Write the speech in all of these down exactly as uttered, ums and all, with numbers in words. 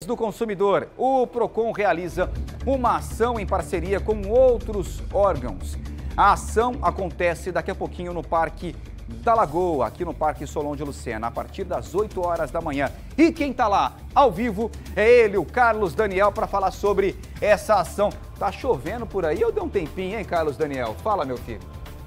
do consumidor. O Procon realiza uma ação em parceria com outros órgãos. A ação acontece daqui a pouquinho no Parque da Lagoa, aqui no Parque Solon de Lucena, a partir das oito horas da manhã. E quem tá lá, ao vivo, é ele, o Carlos Daniel, para falar sobre essa ação. Tá chovendo por aí ou deu um tempinho, hein, Carlos Daniel? Fala, meu filho.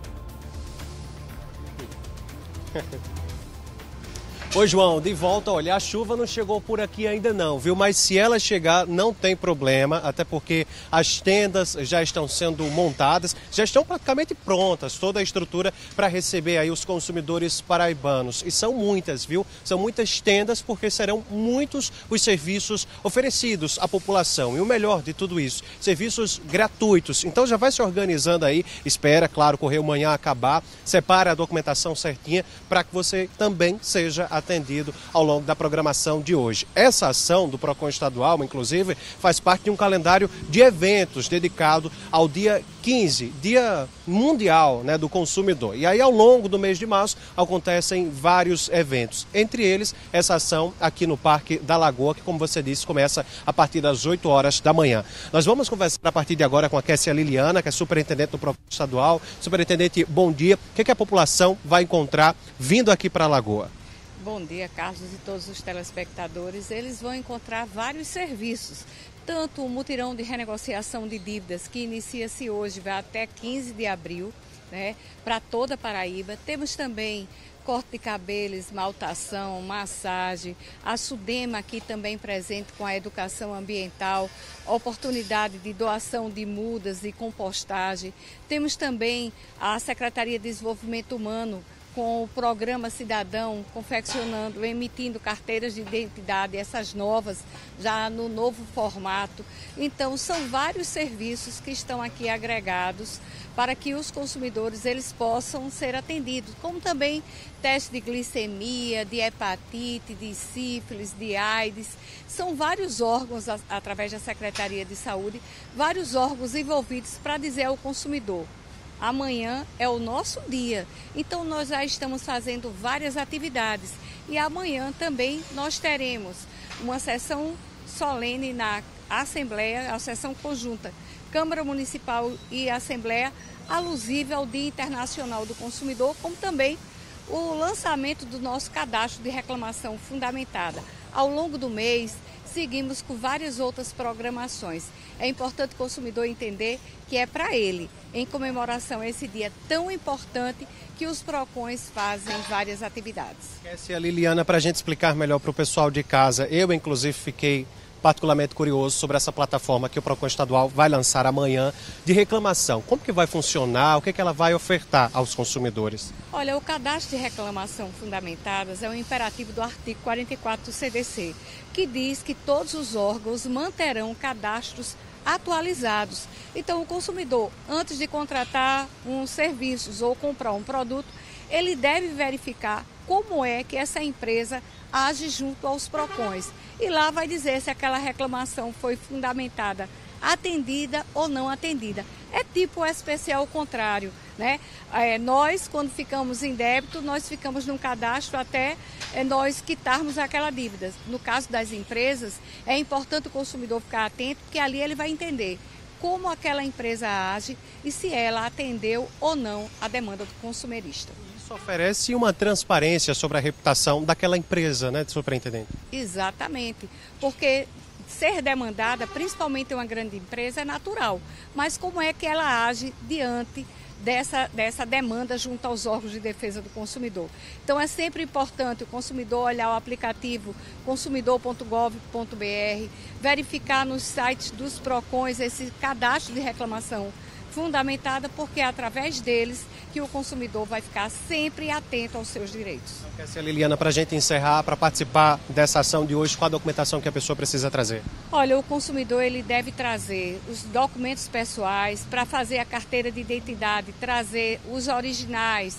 Oi, João, de volta, olha, a chuva não chegou por aqui ainda não, viu? Mas se ela chegar, não tem problema, até porque as tendas já estão sendo montadas, já estão praticamente prontas, toda a estrutura para receber aí os consumidores paraibanos. E são muitas, viu? São muitas tendas, porque serão muitos os serviços oferecidos à população. E o melhor de tudo isso, serviços gratuitos. Então já vai se organizando aí, espera, claro, Correio Manhã acabar, separa a documentação certinha para que você também seja atendido. atendido ao longo da programação de hoje. Essa ação do Procon Estadual, inclusive, faz parte de um calendário de eventos dedicado ao dia quinze, Dia Mundial, né, do Consumidor. E aí, ao longo do mês de março, acontecem vários eventos. Entre eles, essa ação aqui no Parque da Lagoa, que, como você disse, começa a partir das oito horas da manhã. Nós vamos conversar a partir de agora com a Kessia Liliana, que é superintendente do Procon Estadual. Superintendente, bom dia. O que, é que a população vai encontrar vindo aqui para a Lagoa? Bom dia, Carlos, e todos os telespectadores. Eles vão encontrar vários serviços, tanto o mutirão de renegociação de dívidas, que inicia-se hoje, vai até quinze de abril, né, para toda a Paraíba. Temos também corte de cabelo, esmaltação, massagem, a Sudema aqui também presente com a educação ambiental, oportunidade de doação de mudas e compostagem. Temos também a Secretaria de Desenvolvimento Humano, com o Programa Cidadão, confeccionando, emitindo carteiras de identidade, essas novas, já no novo formato. Então, são vários serviços que estão aqui agregados para que os consumidores eles possam ser atendidos, como também teste de glicemia, de hepatite, de sífilis, de AIDS. São vários órgãos, através da Secretaria de Saúde, vários órgãos envolvidos para dizer ao consumidor: amanhã é o nosso dia, então nós já estamos fazendo várias atividades e amanhã também nós teremos uma sessão solene na Assembleia, a sessão conjunta Câmara Municipal e Assembleia, alusível ao Dia Internacional do Consumidor, como também o lançamento do nosso cadastro de reclamação fundamentada. Ao longo do mês, seguimos com várias outras programações. É importante o consumidor entender que é para ele, em comemoração a esse dia tão importante, que os Procons fazem várias atividades. Essa é a Liliana, para a gente explicar melhor para o pessoal de casa. Eu, inclusive, fiquei particularmente curioso sobre essa plataforma que o Procon Estadual vai lançar amanhã de reclamação. Como que vai funcionar? O que, que ela vai ofertar aos consumidores? Olha, o cadastro de reclamação fundamentadas é um imperativo do artigo quarenta e quatro do C D C, que diz que todos os órgãos manterão cadastros atualizados. Então, o consumidor, antes de contratar uns serviços ou comprar um produto, ele deve verificar como é que essa empresa age junto aos Procons. E lá vai dizer se aquela reclamação foi fundamentada, atendida ou não atendida. É tipo especial contrário, né? É, nós, quando ficamos em débito, nós ficamos num cadastro até é, nós quitarmos aquela dívida. No caso das empresas, é importante o consumidor ficar atento, porque ali ele vai entender como aquela empresa age e se ela atendeu ou não a demanda do consumerista. Isso oferece uma transparência sobre a reputação daquela empresa, né, superintendente? Exatamente, porque ser demandada, principalmente uma grande empresa, é natural. Mas como é que ela age diante dessa, dessa demanda junto aos órgãos de defesa do consumidor? Então é sempre importante o consumidor olhar o aplicativo consumidor ponto gov ponto br, verificar nos sites dos Procons esse cadastro de reclamação fundamentada, porque é através deles que o consumidor vai ficar sempre atento aos seus direitos. Kessia Liliana, para a gente encerrar, para participar dessa ação de hoje, qual a documentação que a pessoa precisa trazer? Olha, o consumidor ele deve trazer os documentos pessoais para fazer a carteira de identidade, trazer os originais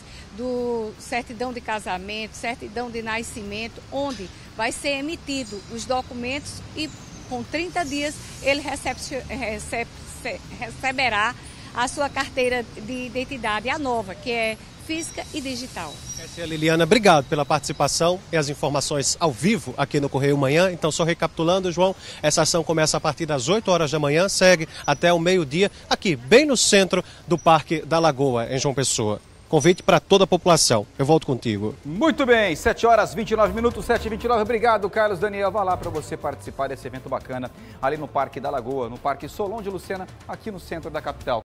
do certidão de casamento, certidão de nascimento, onde vai ser emitido os documentos e com trinta dias ele recebe, recebe, receberá a sua carteira de identidade, a nova, que é física e digital. Essa é a Liliana, obrigado pela participação e as informações ao vivo aqui no Correio Manhã. Então, só recapitulando, João, essa ação começa a partir das oito horas da manhã, segue até o meio-dia, aqui bem no centro do Parque da Lagoa, em João Pessoa. Convite para toda a população. Eu volto contigo. Muito bem, sete horas e vinte e nove minutos, sete e vinte e nove. Obrigado, Carlos Daniel. Vá lá para você participar desse evento bacana ali no Parque da Lagoa, no Parque Solon de Lucena, aqui no centro da capital.